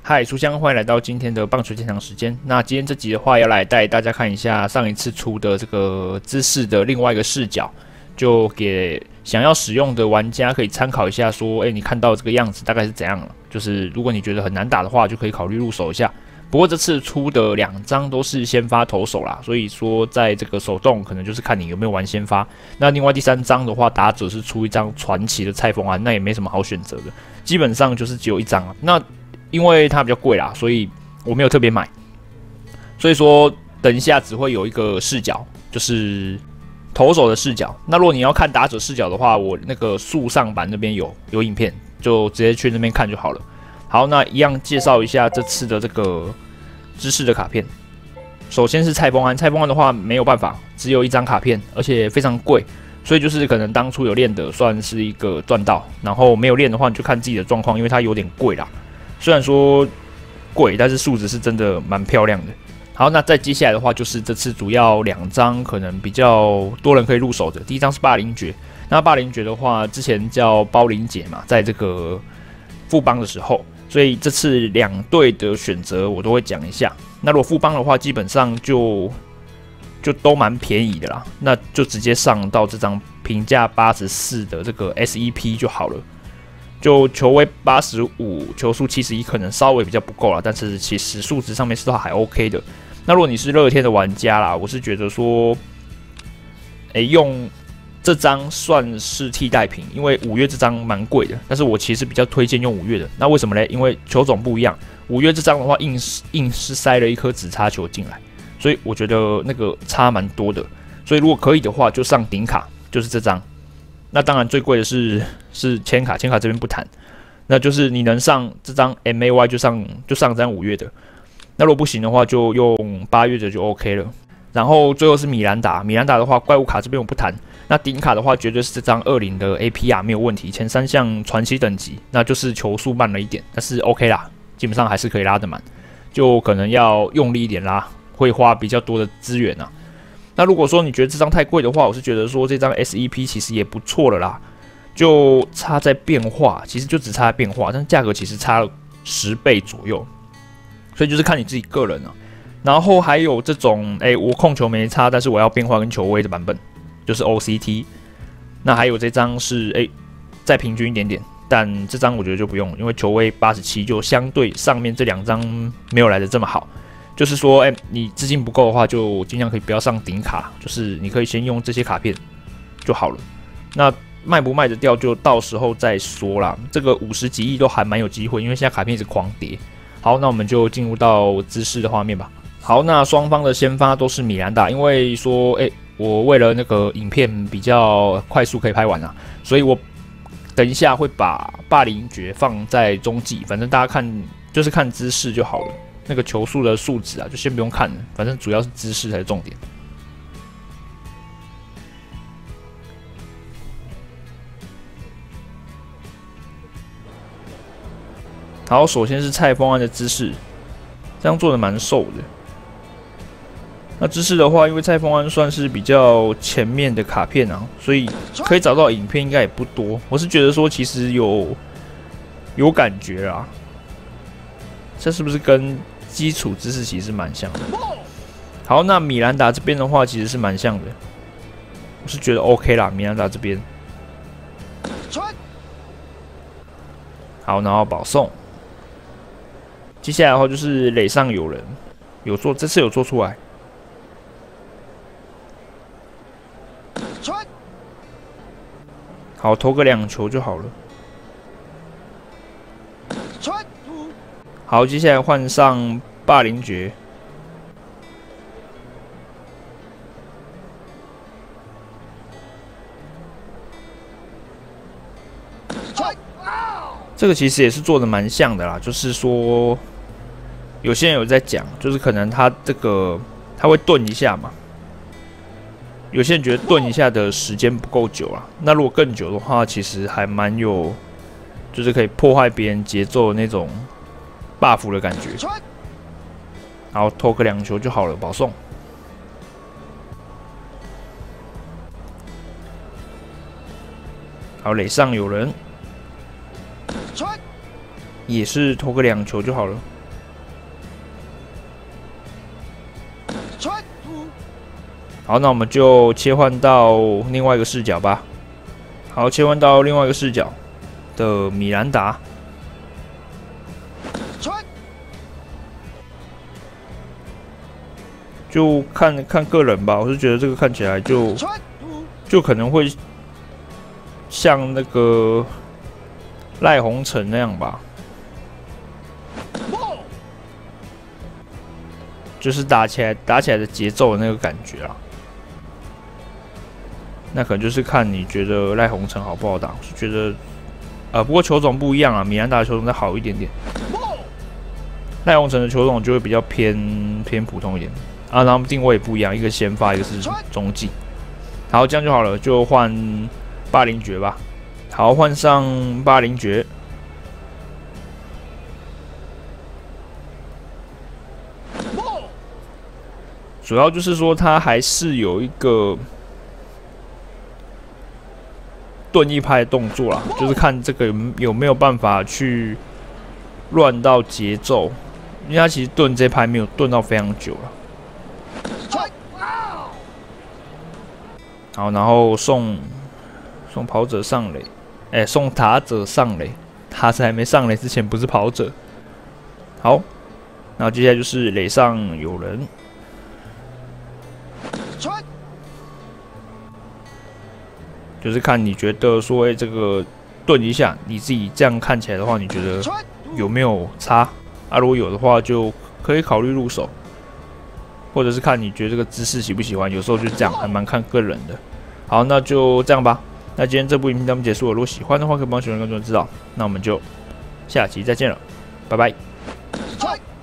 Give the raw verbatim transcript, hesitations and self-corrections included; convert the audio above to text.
嗨，书香，欢迎来到今天的棒球现场时间。那今天这集的话，要来带大家看一下上一次出的这个姿势的另外一个视角，就给想要使用的玩家可以参考一下。说，哎，你看到这个样子大概是怎样了？就是如果你觉得很难打的话，就可以考虑入手一下。不过这次出的两张都是先发投手啦，所以说在这个手动可能就是看你有没有玩先发。那另外第三张的话，打者是出一张传奇的蔡丰安，那也没什么好选择的，基本上就是只有一张啊。那因为它比较贵啦，所以我没有特别买。所以说等一下只会有一个视角，就是投手的视角。那如果你要看打者视角的话，我那个速上版那边有有影片，就直接去那边看就好了。好，那一样介绍一下这次的这个知识的卡片。首先是蔡丰安，蔡丰安的话没有办法，只有一张卡片，而且非常贵，所以就是可能当初有练的算是一个赚到，然后没有练的话你就看自己的状况，因为它有点贵啦。虽然说贵，但是数值是真的蛮漂亮的。好，那再接下来的话就是这次主要两张可能比较多人可以入手的，第一张是霸凌爵。那霸凌爵的话，之前叫包林姐嘛，在这个富邦的时候。所以这次两队的选择我都会讲一下。那如果富邦的话，基本上就就都蛮便宜的啦，那就直接上到这张评价八十四的这个 S E P 就好了。就球威八十五，球速七十一，可能稍微比较不够啦，但是其实数值上面是都还 OK 的。那如果你是乐天的玩家啦，我是觉得说，哎、欸，用这张算是替代品，因为五月这张蛮贵的，但是我其实比较推荐用五月的。那为什么呢？因为球种不一样，五月这张的话硬是硬是塞了一颗直插球进来，所以我觉得那个差蛮多的。所以如果可以的话，就上顶卡，就是这张。那当然最贵的是是签卡，签卡这边不谈，那就是你能上这张 M A Y 就上就上这张五月的。那如果不行的话，就用八月的就 OK 了。然后最后是米兰达，米兰达的话怪物卡这边我不谈。那顶卡的话，绝对是这张二零的 A P R 没有问题，前三项传奇等级，那就是球速慢了一点，但是 OK 啦，基本上还是可以拉得满，就可能要用力一点拉，会花比较多的资源啊。那如果说你觉得这张太贵的话，我是觉得说这张 S E P 其实也不错了啦，就差在变化，其实就只差在变化，但是价格其实差了十倍左右，所以就是看你自己个人啊。然后还有这种，哎、欸，我控球没差，但是我要变化跟球威的版本。就是 O C T， 那还有这张是哎、欸、再平均一点点，但这张我觉得就不用，因为球威八十七就相对上面这两张没有来的这么好。就是说，哎、欸，你资金不够的话，就尽量可以不要上顶卡，就是你可以先用这些卡片就好了。那卖不卖得掉，就到时候再说啦。这个五十几亿都还蛮有机会，因为现在卡片一直狂跌。好，那我们就进入到姿势的画面吧。好，那双方的先发都是米兰达，因为说，哎、欸。我为了那个影片比较快速可以拍完啊，所以我等一下会把霸凌爵放在中继，反正大家看就是看姿势就好了。那个球速的数值啊，就先不用看了，反正主要是姿势才是重点。好，首先是蔡丰安的姿势，这样做的蛮瘦的。那姿势的话，因为蔡丰安算是比较前面的卡片啊，所以可以找到影片应该也不多。我是觉得说，其实有有感觉啦，这是不是跟基础姿势其实蛮像的？好，那米兰达这边的话，其实是蛮像的，我是觉得 OK 啦。米兰达这边，好，然后保送。接下来的话就是垒上有人，有做，这次有做出来。好，投个两球就好了。好，接下来换上霸凌爵。这个其实也是做的蛮像的啦，就是说，有些人有在讲，就是可能他这个他会顿一下嘛。有些人觉得顿一下的时间不够久啊，那如果更久的话，其实还蛮有，就是可以破坏别人节奏的那种 buff 的感觉。然后投个两球就好了，保送。好，垒上有人，也是投个两球就好了。 好，那我们就切换到另外一个视角吧。好，切换到另外一个视角的米兰达。 就看看个人吧，我是觉得这个看起来就就可能会像那个赖鸿成那样吧，就是打起来打起来的节奏的那个感觉啊。那可能就是看你觉得赖鸿成好不好打，我是觉得呃，不过球种不一样啊，米兰达的球种再好一点点，赖鸿成的球种就会比较偏偏普通一点。 啊，然后定位也不一样，一个先发，一个是中继。好，这样就好了，就换霸凌爵吧。好，换上霸凌爵。主要就是说，他还是有一个盾一拍的动作啦，就是看这个有有没有办法去乱到节奏，因为他其实盾这拍没有盾到非常久了。 好，然后送送跑者上垒，哎、欸，送打者上垒，他是还没上垒之前不是跑者。好，然后接下来就是垒上有人，就是看你觉得说，哎、欸，这个顿一下，你自己这样看起来的话，你觉得有没有差？啊，如果有的话，就可以考虑入手。 或者是看你觉得这个姿势喜不喜欢，有时候就这样，还蛮看个人的。好，那就这样吧。那今天这部影片到这边结束了，如果喜欢的话，可以帮喜欢更多人知道。那我们就下期再见了，拜拜。